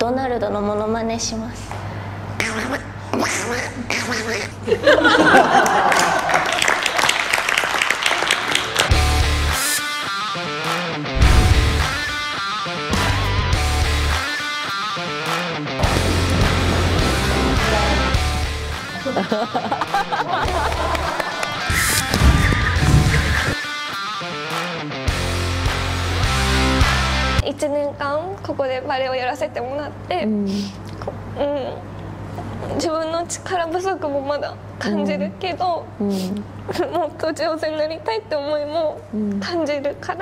ドナルドのモノマネします。1年間ここでバレエをやらせてもらって、自分の力不足もまだ感じるけど、もっと上手になりたいって思いも感じるから。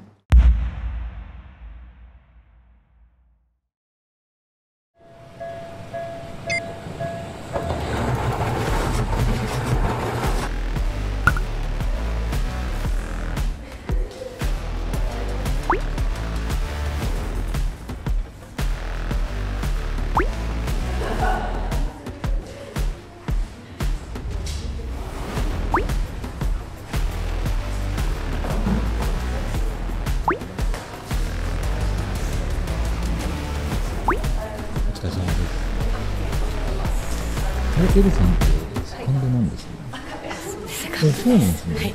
エルさんってセカンドなんですね。そうなんですね。はい、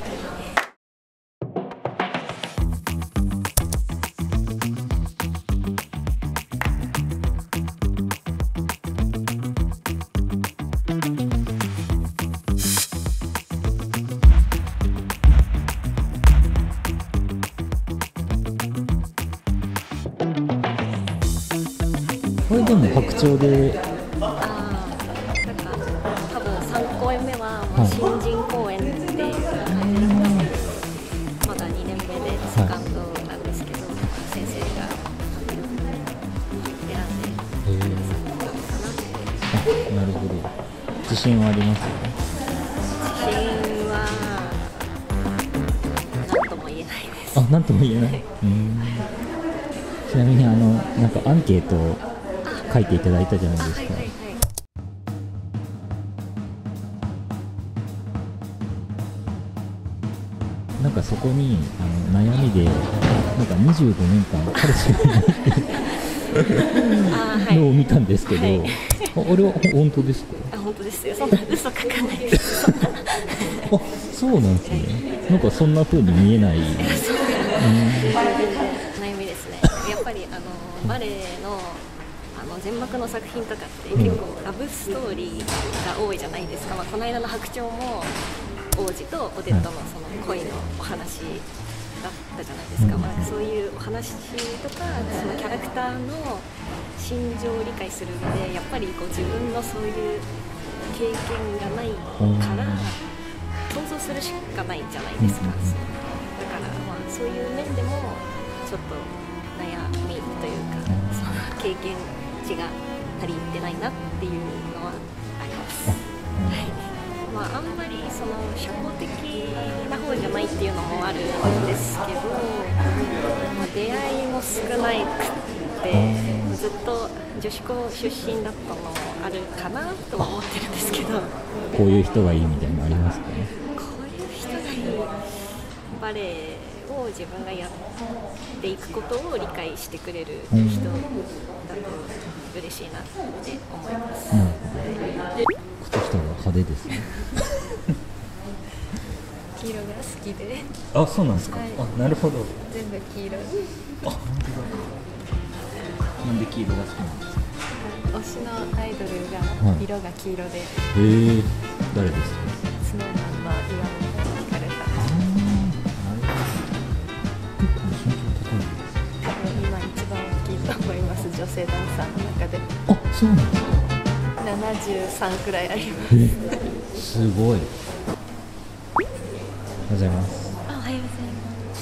これでも白鳥で。 新人公演で、まだ2年目でセカンドなんですけど、先生が選んでなるほど。自信はありますよね。 自信は何とも言えないです。 あ、何とも言えない。ちなみになんかアンケートを書いていただいたじゃないですか。なんかそこに悩みでなんか25年間彼氏がいないっていうのを見たんですけど、あれは本当ですか？ 本当ですよ。そんな嘘書かないです。 あ、そうなんですね。なんかそんな風に見えない。悩みですね。やっぱりバレエの全幕の作品とかって結構ラブストーリーが多いじゃないですか。この間の白鳥も王子とオデットのその恋のお話だったじゃないですか。そういうお話とかそのキャラクターの心情を理解する上でやっぱり自分のそういう経験がないから想像するしかないじゃないですか。だからそういう面でもちょっと悩みというか、その経験値が足りてないなっていうのはあります。あんまりその社交的な方じゃないっていうのもあるんですけど、出会いも少なくてずっと女子校出身だったのもあるかなとは思ってるんですけど、 こういう人がいいみたいなのありますかね。 こういう人がいい、バレエを自分がやっていくことを理解してくれる人だと嬉しいなって思います。 靴下が派手ですね。 黄色が好きで。 あ、そうなんですか。なるほど。 全部黄色。 本当だ。なんで黄色が好きなんですか。 推しのアイドルが色が黄色で。 誰ですか。 スノーマンの岩本ひかるさん。 なるほど。結構身長高いんです。 多分今一番大きいと思います。女性ダンサーの中で。 あ、そうなんですか。 73くらいあります。 すごい。おはようございます。 おはようございます。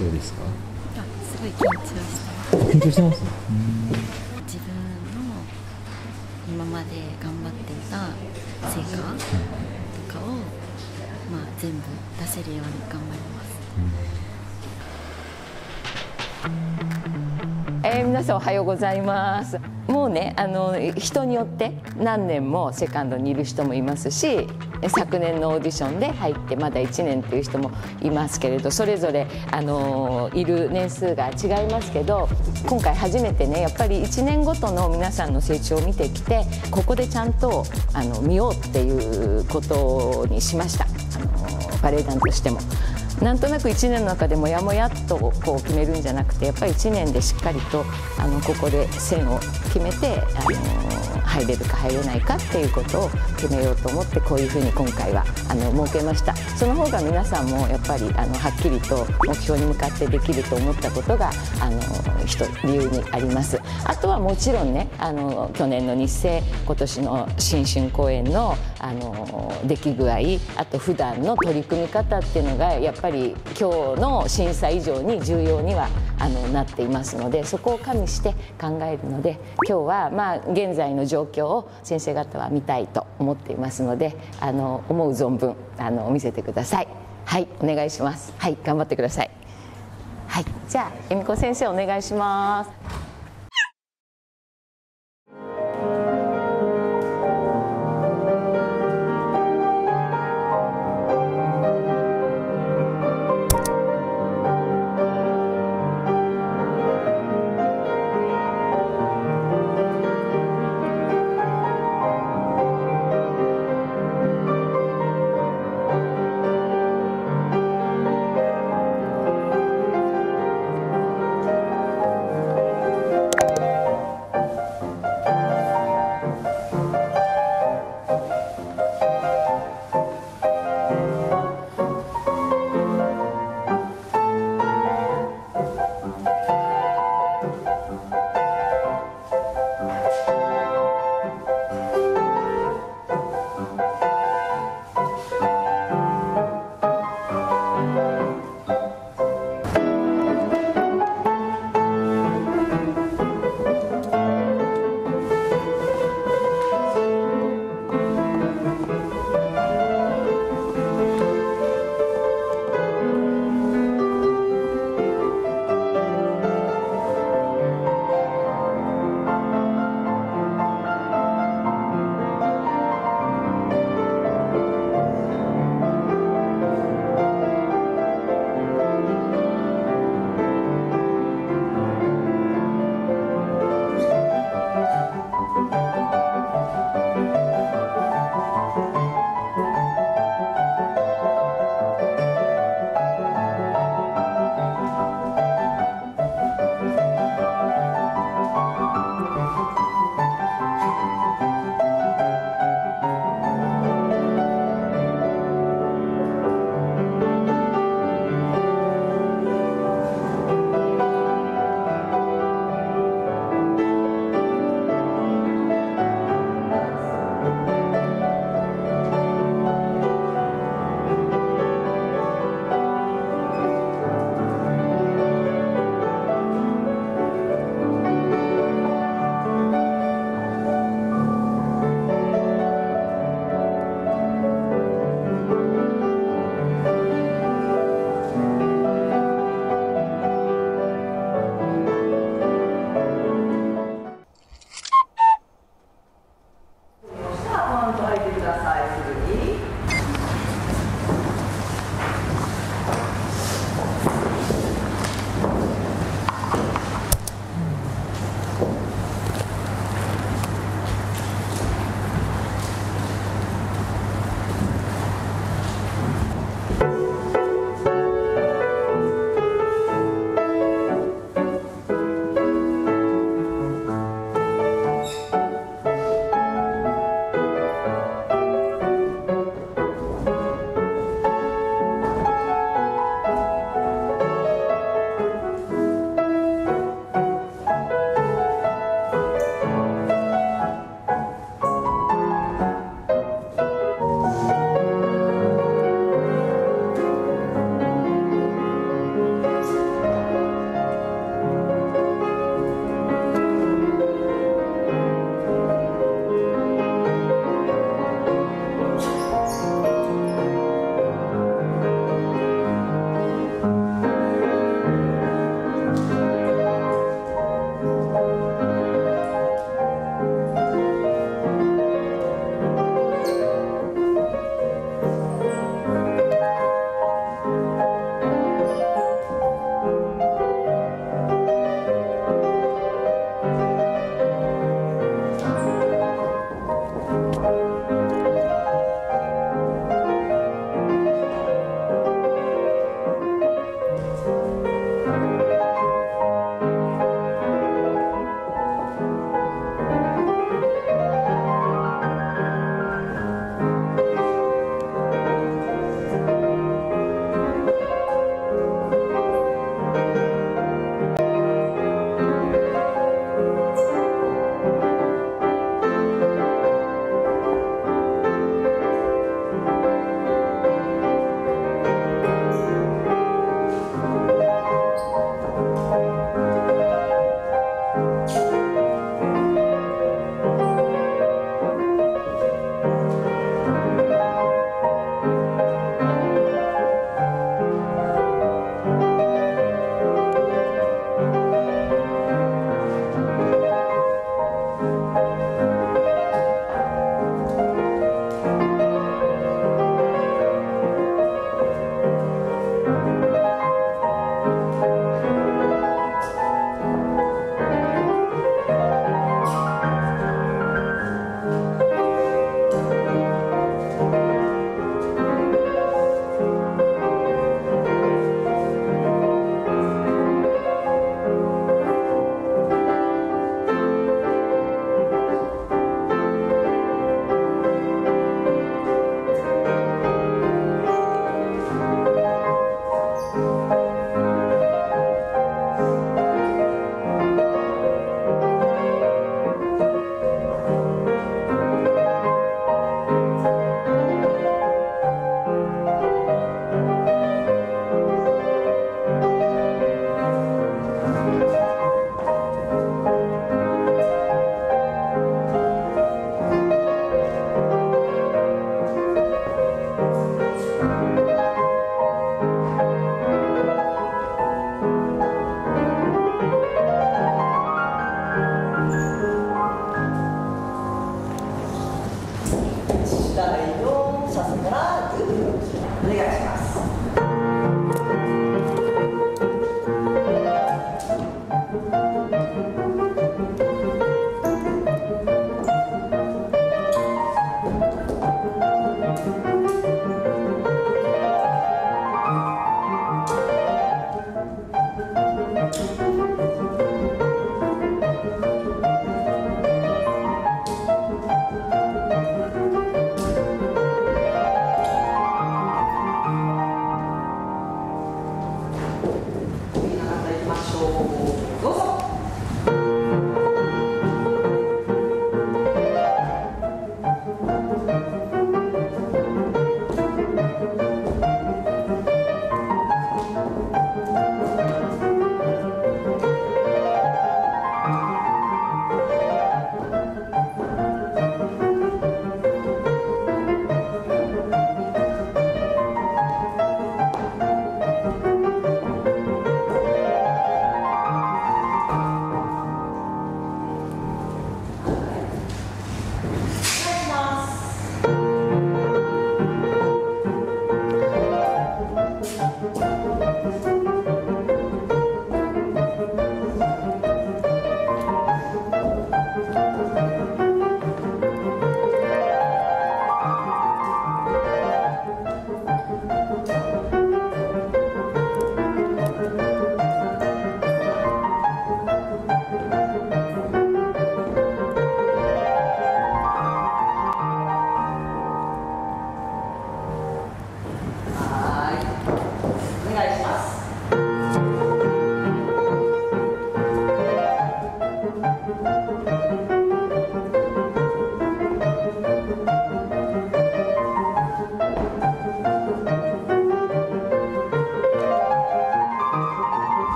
どうですか。 すごい緊張してます。 緊張してます。 自分の今まで頑張っていた成果とかを、全部出せるように頑張ります。 皆さんおはようございます。 もうね人によって何年もセカンドにいる人もいますし、昨年のオーディションで入ってまだ1年っていう人もいますけれど、それぞれいる年数が違いますけど、今回初めてねやっぱり1年ごとの皆さんの成長を見てきて、ここでちゃんと見ようっていうことにしました。バレエ団としても。なんとなく1年の中でもやもやっとこう決めるんじゃなくて、やっぱり1年でしっかりとここで線を決めて入れるか入れないかっていうことを決めようと思って、こういうふうに今回は設けました。その方が皆さんもやっぱりはっきりと目標に向かってできると思ったことが理由にあります。あとはもちろんね去年の日程、今年の新春公演の出来具合、あと普段の取り組み方っていうのがやっぱり今日の審査以上に重要にはなっていますので、そこを加味して考えるので、今日は現在の状況を先生方は見たいと思っていますので、思う存分見せてください。はい、お願いします。はい、頑張ってください。はい、じゃあ恵美子先生お願いします。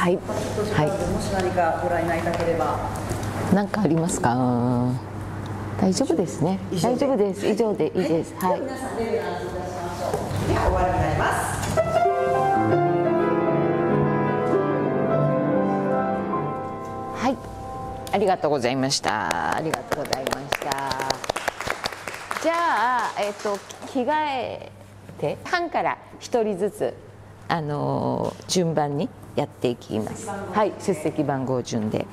はい、はい、 もし何かご覧になりたければ。 何かありますか？大丈夫ですね。大丈夫です。以上でいいです。はい。 皆さんレベルアンスいたしましょう。では終わりになります。 はい。ありがとうございました。ありがとうございました。じゃあ着替えて班から一人ずつ順番にやっていきます。はい、出席番号順で。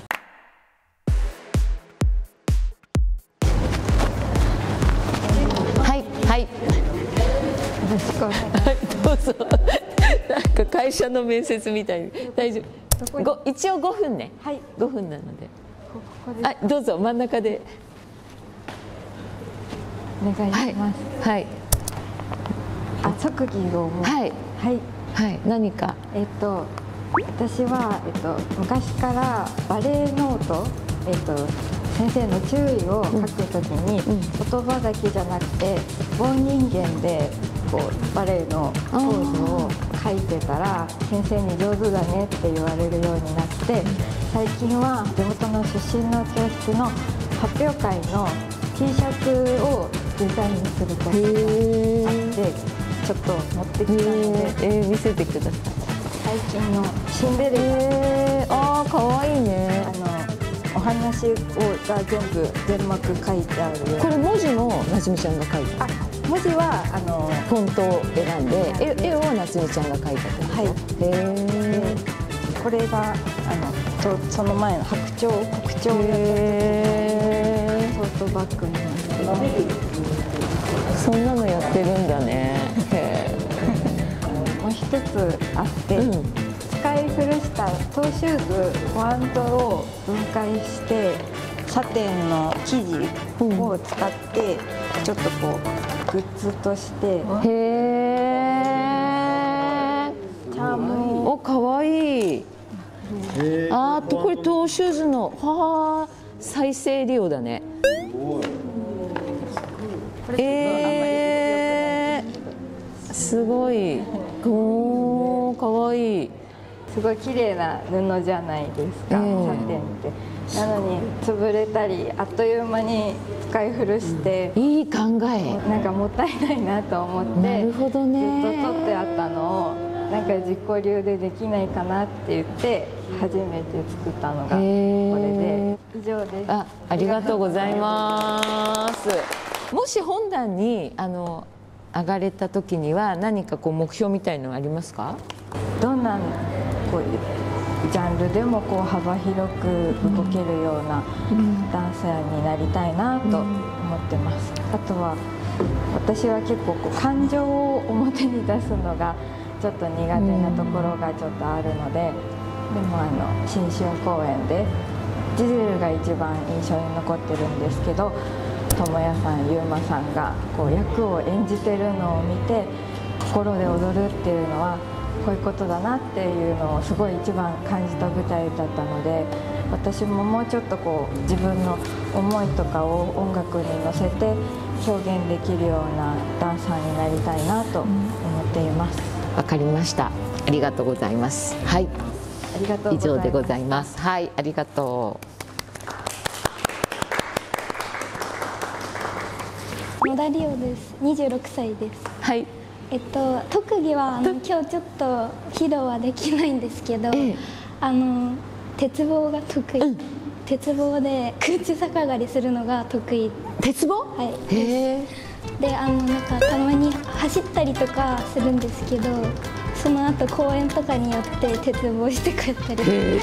はい。よろしくお願いします。はい、どうぞ。なんか会社の面接みたいに。大丈夫。一応5分ね。はい。5分なので。はい、どうぞ真ん中で。 お願いします。 はい。 あ、特技を。 はい。 はい。 はい。何か。 私は昔からバレエノート先生の注意を書くときに、言葉だけじゃなくて棒人間でこうバレエのポーズを書いてたら先生に上手だねって言われるようになって、最近は地元の出身の教室の発表会の T シャツをデザインすることがあってちょっと持ってきたので、 見せてください。 最近のシンデレラ、 かわいいね。 お話が全部全幕書いてあるよ。 これ文字も夏美ちゃんが書いた。 文字はフォントを選んで、絵を夏美ちゃんが描いたと。 はい。これがその前の白鳥国鳥をやってトートバッグになってそんなのやってるんだね。 もう一つあって、使い古したトーシューズポアントを分解してサテンの生地を使ってちょっとこうグッズとして、 へえ。 チャームをかわいい。これトーシューズの再生利用だね。すごい。かわいい。 すごい綺麗な布じゃないですか、サテンって。なのに潰れたりあっという間に使い古して、 いい考え。 なんかもったいないなと思って、 なるほどね。 ずっと取ってあったのをなんか自己流でできないかなって言って初めて作ったのがこれで。以上です。 ありがとうございます。もし本壇に上がれた時には何かこう目標みたいのはありますか？ どんなこういうジャンルでもこう幅広く動けるようなダンサーになりたいなと思ってます。あとは私は結構こう感情を表に出すのがちょっと苦手なところがちょっとあるので、でも新春公演でジゼルが一番印象に残ってるんですけど、智也さん、優馬さんがこう役を演じてるのを見て心で踊るっていうのはこういうことだなっていうのをすごい一番感じた舞台だったので、私ももうちょっとこう自分の思いとかを音楽に乗せて表現できるようなダンサーになりたいなと思っています。 わかりました。ありがとうございます。はい。 ありがとうございます。 以上でございます。はい、ありがとう。野田理央です。26歳です。 はい。 特技は今日ちょっと披露はできないんですけど、鉄棒が得意、鉄棒で空中逆上がりするのが得意。 鉄棒？ はい。でなんかたまに走ったりとかするんですけど、その後公園とかによって鉄棒して帰った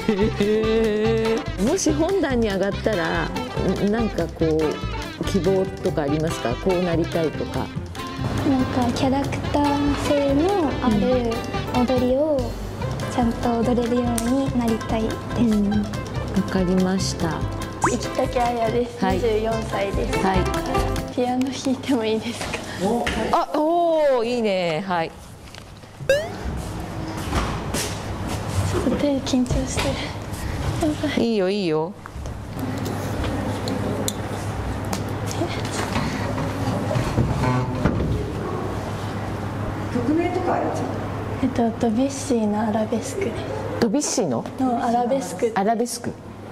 り。 もし本壇に上がったらなんかこう希望とかありますか？こうなりたいとか。 なんかキャラクター性のある踊りをちゃんと踊れるようになりたいです。 わかりました。 生竹彩です。24歳です。はい。ピアノ弾いてもいいですか？ いいね。はい。 ちょっと手緊張してる。 いいよいいよ。 曲名とかあるじゃん。 ドビュッシーのアラベスクです。 ドビュッシーのアラベスク。 アラベスク。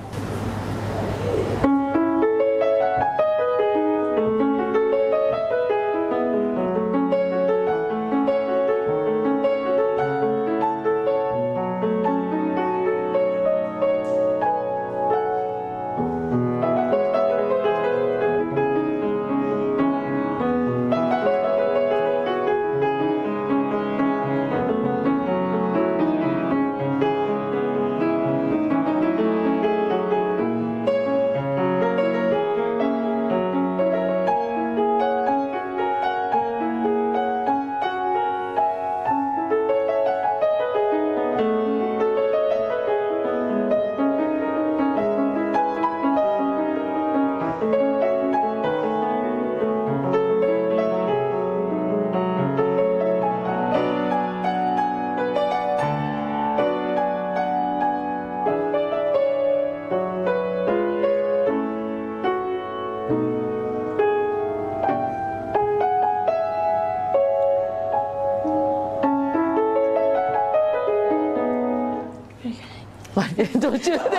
途中で終わった。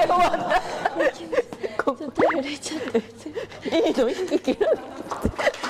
ちょっと触れちゃって。 いいの、息切らなくて。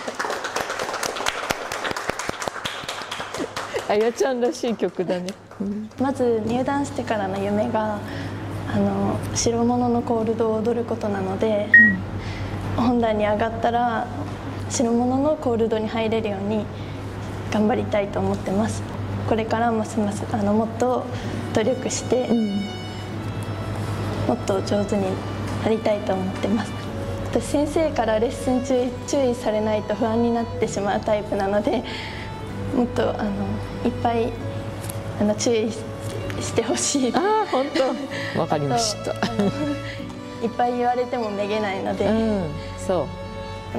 あやちゃんらしい曲だね。 まず入団してからの夢が白物のコールドを踊ることなので、本団に上がったら白物のコールドに入れるように頑張りたいと思ってます。これからますますもっと努力して、もっと上手になりたいと思ってます。私先生からレッスン中注意されないと不安になってしまうタイプなので、もっといっぱい注意してほしい。 あ、本当。わかりました。 いっぱい言われてもめげないので、 そう。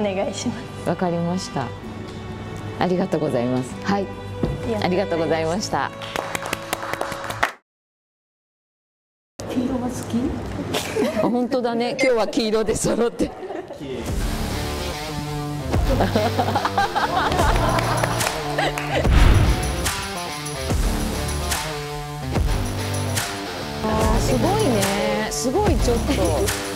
お願いします。 わかりました。ありがとうございます。はい。ありがとうございました。 黄色が好き？ あ、本当だね。今日は黄色で揃って。すごいね。すごいちょっと。